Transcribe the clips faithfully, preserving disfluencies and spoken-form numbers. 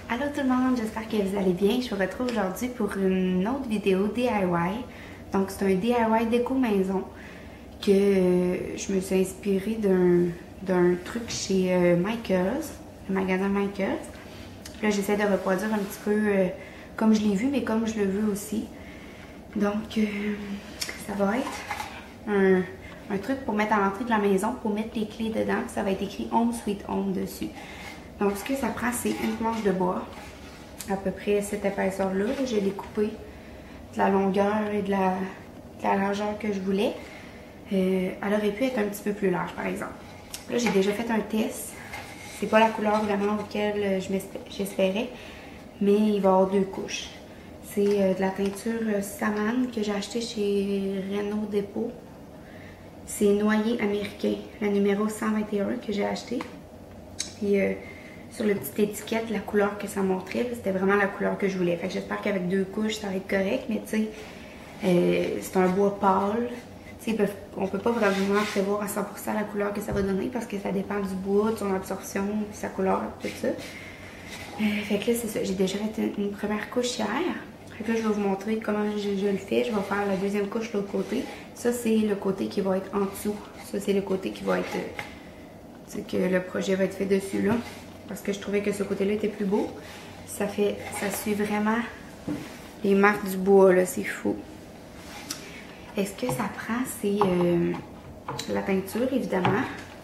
Allô tout le monde, j'espère que vous allez bien. Je vous retrouve aujourd'hui pour une autre vidéo D I Y. Donc c'est un D I Y déco maison que euh, je me suis inspirée d'un d'un truc chez euh, Michaels, le magasin Michaels. Là j'essaie de reproduire un petit peu euh, comme je l'ai vu, mais comme je le veux aussi. Donc euh, ça va être un, un truc pour mettre à l'entrée de la maison, pour mettre les clés dedans. Ça va être écrit Home Sweet Home dessus. Donc, ce que ça prend, c'est une planche de bois, à peu près cette épaisseur-là. Je l'ai coupé de la longueur et de la, de la largeur que je voulais. Euh, elle aurait pu être un petit peu plus large, par exemple. Là, j'ai déjà fait un test. C'est pas la couleur vraiment auquel j'espérais, mais il va y avoir deux couches. C'est euh, de la teinture Saman que j'ai acheté chez Renault Dépôt. C'est noyer américain, la numéro cent vingt et un que j'ai acheté. Puis, euh, sur la petite étiquette, la couleur que ça montrait, c'était vraiment la couleur que je voulais. Fait que j'espère qu'avec deux couches, ça va être correct. Mais tu sais, euh, c'est un bois pâle. Tu sais, on peut pas vraiment prévoir à cent pour cent la couleur que ça va donner parce que ça dépend du bois, de son absorption, de sa couleur, tout ça. Euh, fait que là, c'est ça. J'ai déjà fait une, une première couche hier. Fait que là, je vais vous montrer comment je, je le fais. Je vais faire la deuxième couche de l'autre côté. Ça, c'est le côté qui va être en dessous. Ça, c'est le côté qui va être... Euh, tu sais, que le projet va être fait dessus, là. Parce que je trouvais que ce côté-là était plus beau. Ça fait, ça suit vraiment les marques du bois, là, c'est fou. Est-ce que ça prend, c'est euh, la peinture, évidemment.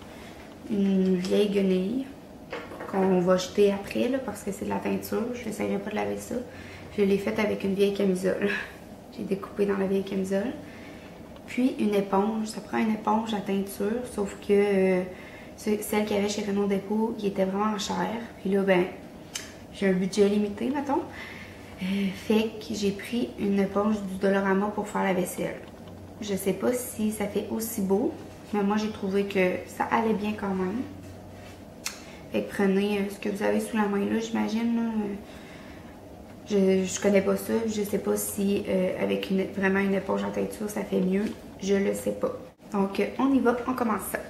Une vieille guenille qu'on va jeter après, là, parce que c'est de la peinture. Je n'essaierai pas de laver ça. Je l'ai faite avec une vieille camisole. J'ai découpé dans la vieille camisole. Puis une éponge. Ça prend une éponge à teinture, sauf que... Euh, celle qu'il y avait chez Renault Dépôt, il était vraiment cher. Puis là, ben, j'ai un budget limité, mettons. Euh, fait que j'ai pris une éponge du Dollarama pour faire la vaisselle. Je sais pas si ça fait aussi beau, mais moi, j'ai trouvé que ça allait bien quand même. Fait que prenez ce que vous avez sous la main, là, j'imagine. Je, je connais pas ça. Je sais pas si euh, avec une, vraiment une éponge en teinture, ça fait mieux. Je le sais pas. Donc, on y va, on commence ça.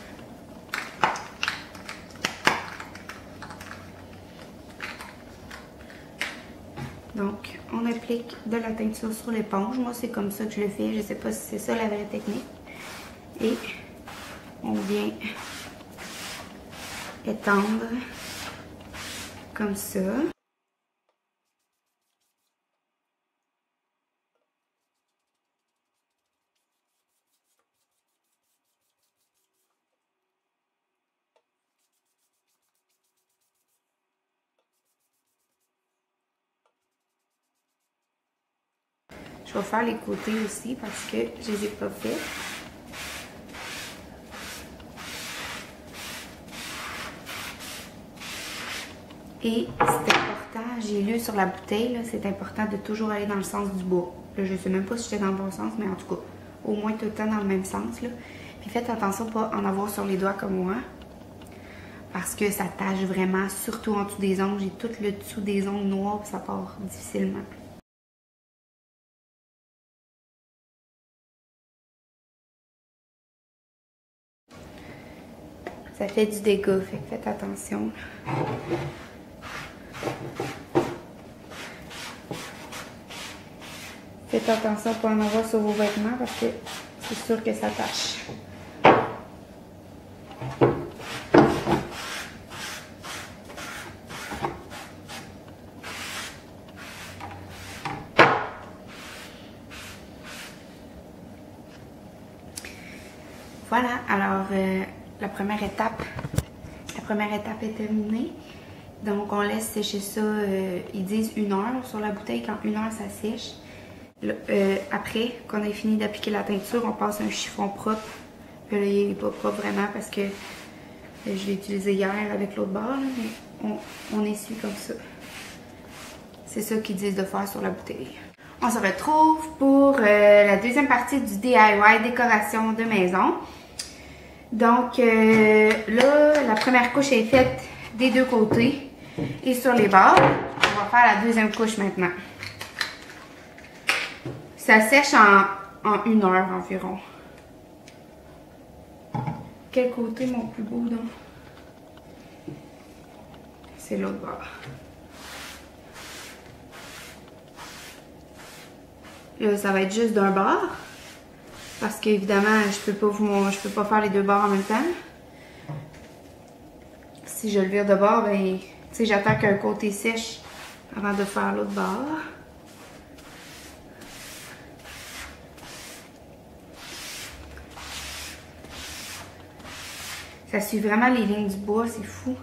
Donc, on applique de la teinture sur l'éponge. Moi, c'est comme ça que je le fais. Je ne sais pas si c'est ça la vraie technique. Et on vient étendre comme ça. Je vais faire les côtés aussi parce que je ne les ai pas faits. Et c'est important, j'ai lu sur la bouteille, c'est important de toujours aller dans le sens du bois. Là, je ne sais même pas si j'étais dans le bon sens, mais en tout cas, au moins tout le temps dans le même sens. Là. Puis faites attention de ne pas en avoir sur les doigts comme moi. Parce que ça tache vraiment, surtout en dessous des ongles. J'ai tout le dessous des ongles noirs, puis ça part difficilement. Ça fait du dégât, fait que faites attention. Faites attention pour en avoir sur vos vêtements parce que c'est sûr que ça tâche. Voilà, alors euh, la première étape, la première étape est terminée. Donc on laisse sécher ça, euh, ils disent une heure sur la bouteille, quand une heure ça sèche. Là, euh, après qu'on ait fini d'appliquer la teinture, on passe un chiffon propre. Puis là, il n'est pas propre vraiment parce que euh, je l'ai utilisé hier avec l'autre barre, mais on, on essuie comme ça. C'est ça qu'ils disent de faire sur la bouteille. On se retrouve pour euh, la deuxième partie du D I Y, décoration de maison. Donc euh, là, la première couche est faite des deux côtés et sur les bords. On va faire la deuxième couche maintenant. Ça sèche en, en une heure environ. Quel côté mon plus beau donc? C'est l'autre bord. Là, ça va être juste d'un bord. Parce qu'évidemment, je peux pas vous, je peux pas faire les deux bords en même temps. Si je le vire de bord, ben, tu sais, j'attends qu'un côté sèche avant de faire l'autre bord. Ça suit vraiment les lignes du bois, c'est fou.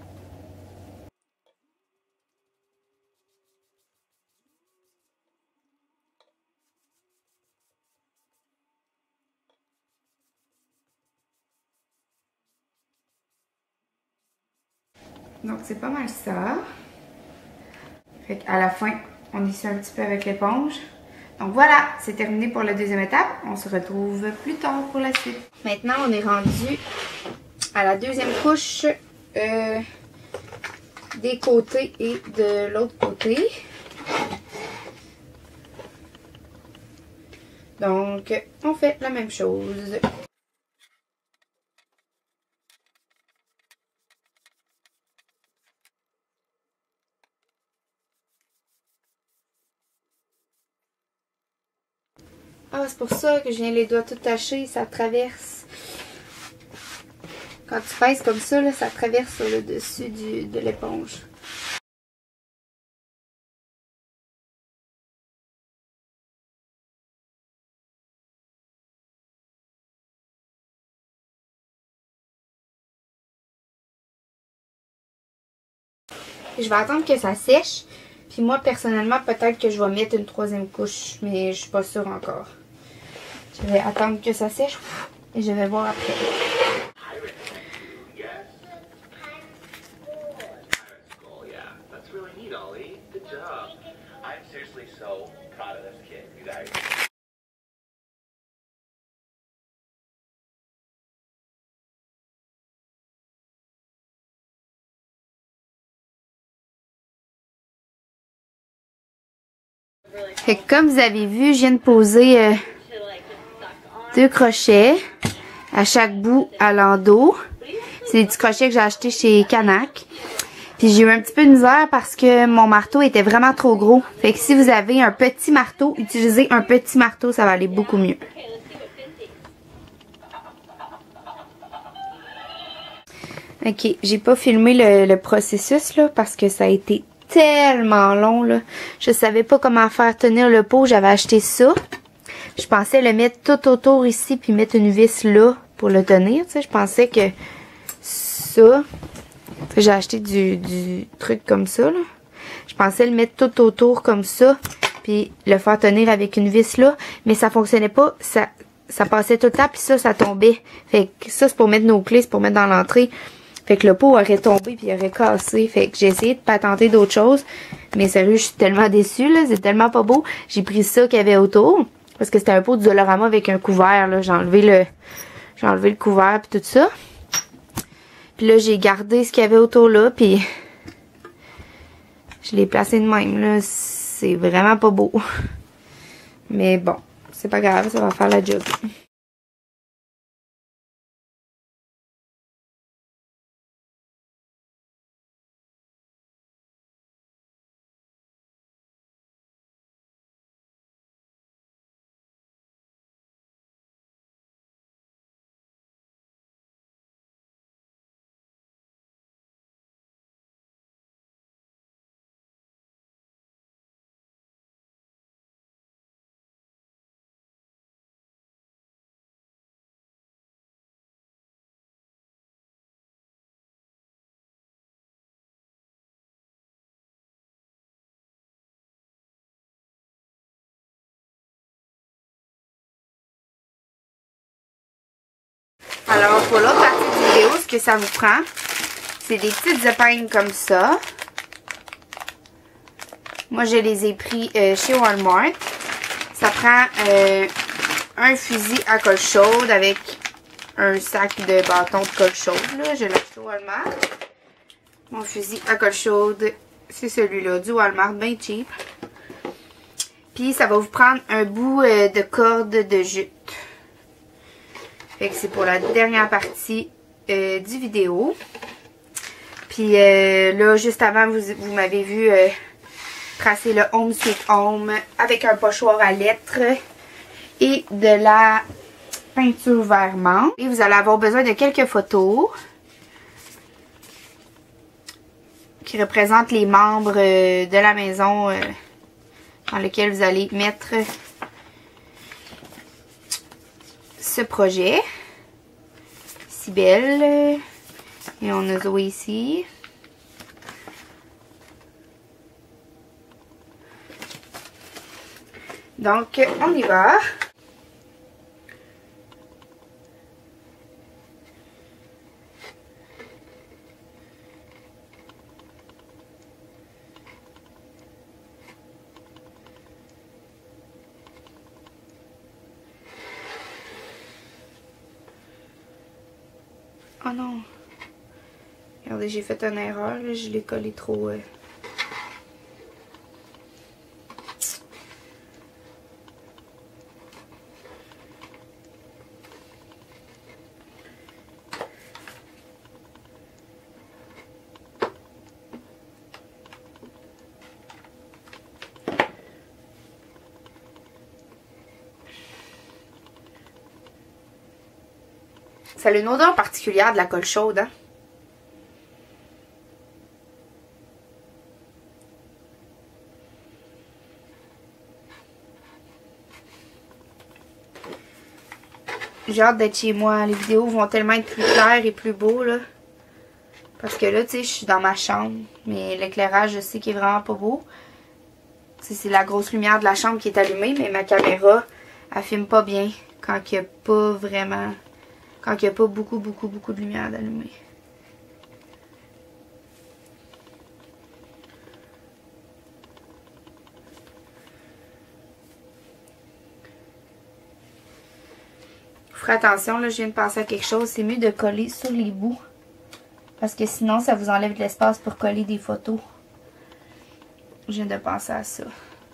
Donc c'est pas mal ça. Fait qu'à la fin, on essuie un petit peu avec l'éponge. Donc voilà, c'est terminé pour la deuxième étape. On se retrouve plus tard pour la suite. Maintenant, on est rendu à la deuxième couche euh, des côtés et de l'autre côté. Donc, on fait la même chose. Ah, c'est pour ça que je viens les doigts tout tachés, ça traverse. Quand tu pèses comme ça, là, ça traverse sur le dessus du, de l'éponge. Je vais attendre que ça sèche. Puis moi, personnellement, peut-être que je vais mettre une troisième couche, mais je suis pas sûre encore. Je vais attendre que ça sèche et je vais voir après. Fait que comme vous avez vu, je viens de poser euh, deux crochets à chaque bout à l'endos. C'est des petits crochets que j'ai achetés chez Canac. Puis j'ai eu un petit peu de misère parce que mon marteau était vraiment trop gros. Fait que si vous avez un petit marteau, utilisez un petit marteau, ça va aller beaucoup mieux. Ok, j'ai pas filmé le, le processus là parce que ça a été tellement long là. Je savais pas comment faire tenir le pot, j'avais acheté ça. Je pensais le mettre tout autour ici puis mettre une vis là pour le tenir, tu sais, je pensais que ça, j'ai acheté du, du truc comme ça là. Je pensais le mettre tout autour comme ça puis le faire tenir avec une vis là, mais ça fonctionnait pas, ça ça passait tout le temps puis ça ça tombait. Fait que ça c'est pour mettre nos clés, c'est pour mettre dans l'entrée. Fait que le pot aurait tombé puis il aurait cassé. Fait que j'ai essayé de patenter d'autres choses. Mais sérieux, je suis tellement déçue, là. C'est tellement pas beau. J'ai pris ça qu'il y avait autour. Parce que c'était un pot de Dollarama avec un couvert, là. J'ai enlevé le, j'ai enlevé le couvert puis tout ça. Puis là, j'ai gardé ce qu'il y avait autour là. Puis je l'ai placé de même, là. C'est vraiment pas beau. Mais bon, c'est pas grave. Ça va faire la job. Alors, pour l'autre partie de vidéo, ce que ça vous prend, c'est des petites épingles comme ça. Moi, je les ai pris euh, chez Walmart. Ça prend euh, un fusil à colle chaude avec un sac de bâtons de colle chaude. Là. Je l'ai acheté au Walmart. Mon fusil à colle chaude, c'est celui-là, du Walmart, bien cheap. Puis, ça va vous prendre un bout euh, de corde de jute. Fait que c'est pour la dernière partie euh, du vidéo. Puis euh, là, juste avant, vous, vous m'avez vu euh, tracer le Home Sweet Home avec un pochoir à lettres et de la peinture vert menthe. Et vous allez avoir besoin de quelques photos qui représentent les membres de la maison dans lequel vous allez mettre ce projet. Belle. Et on a Zoé ici. Donc, on y va. Oh non. Regardez, j'ai fait une erreur, là. Je l'ai collé trop... Euh... Ça a une odeur particulière de la colle chaude, hein? J'ai hâte d'être chez moi. Les vidéos vont tellement être plus claires et plus beaux, là. Parce que là, tu sais, je suis dans ma chambre. Mais l'éclairage, je sais qu'il est vraiment pas beau. Tu sais, c'est la grosse lumière de la chambre qui est allumée. Mais ma caméra, elle filme pas bien quand il n'y a pas vraiment... Quand il n'y a pas beaucoup, beaucoup, beaucoup de lumière d'allumée. Ferez attention, là, je viens de penser à quelque chose. C'est mieux de coller sur les bouts. Parce que sinon, ça vous enlève de l'espace pour coller des photos. Je viens de penser à ça.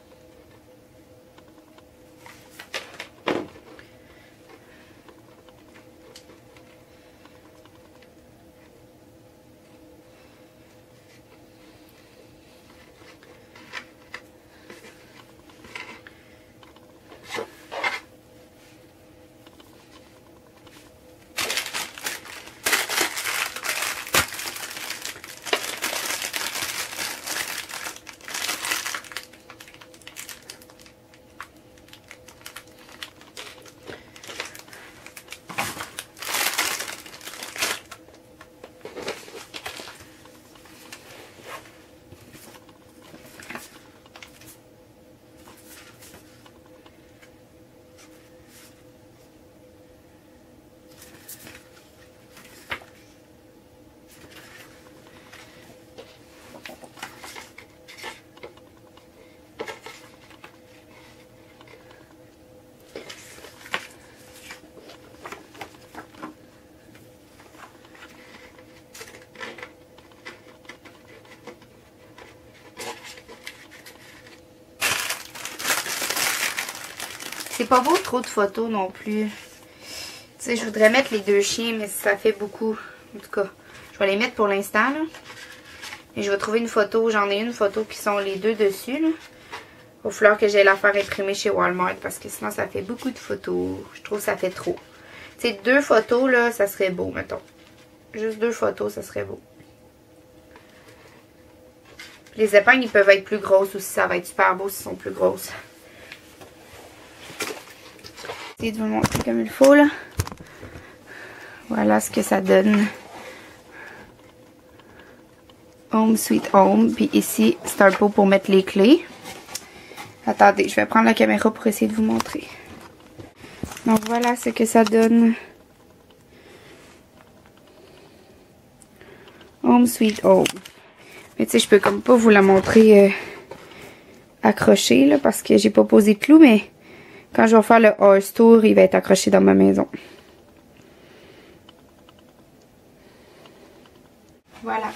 C'est pas beau trop de photos non plus. Tu sais, je voudrais mettre les deux chiens, mais ça fait beaucoup. En tout cas, je vais les mettre pour l'instant, là. Et je vais trouver une photo. J'en ai une photo qui sont les deux dessus, là. Il va falloir que j'aille la faire imprimer chez Walmart parce que sinon, ça fait beaucoup de photos. Je trouve que ça fait trop. Tu sais, deux photos, là, ça serait beau, mettons. Juste deux photos, ça serait beau. Les épingles, ils peuvent être plus grosses aussi. Ça va être super beau s'ils sont plus grosses. Essayez de vous montrer comme il faut, là. Voilà ce que ça donne. Home Sweet Home. Puis ici, c'est un pot pour mettre les clés. Attendez, je vais prendre la caméra pour essayer de vous montrer. Donc voilà ce que ça donne. Home Sweet Home. Mais tu sais, je peux comme pas vous la montrer euh, accrochée, là, parce que j'ai pas posé de clous, mais... Quand je vais faire le horse tour, il va être accroché dans ma maison. Voilà.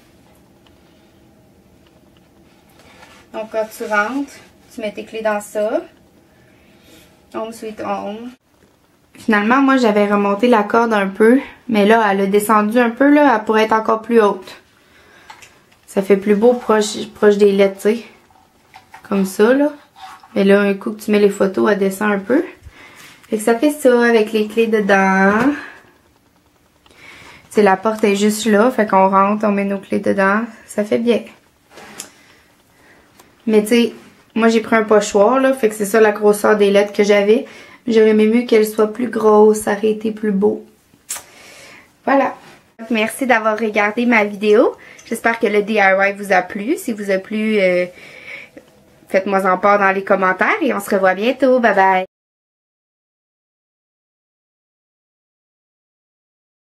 Donc quand tu rentres, tu mets tes clés dans ça. Home Sweet Home. Finalement, moi j'avais remonté la corde un peu. Mais là, elle a descendu un peu, là. Elle pourrait être encore plus haute. Ça fait plus beau proche, proche des lettres, tu sais. comme ça, là. Mais là, un coup que tu mets les photos, elle descend un peu. Fait que ça fait ça avec les clés dedans. C'est la porte est juste là, fait qu'on rentre, on met nos clés dedans. Ça fait bien. Mais tu sais, moi j'ai pris un pochoir, là, fait que c'est ça la grosseur des lettres que j'avais. J'aurais aimé mieux qu'elle soit plus grosse, ça aurait été plus beau. Voilà. Merci d'avoir regardé ma vidéo. J'espère que le D I Y vous a plu. Si vous a plu, euh, faites-moi en part dans les commentaires et on se revoit bientôt. Bye bye!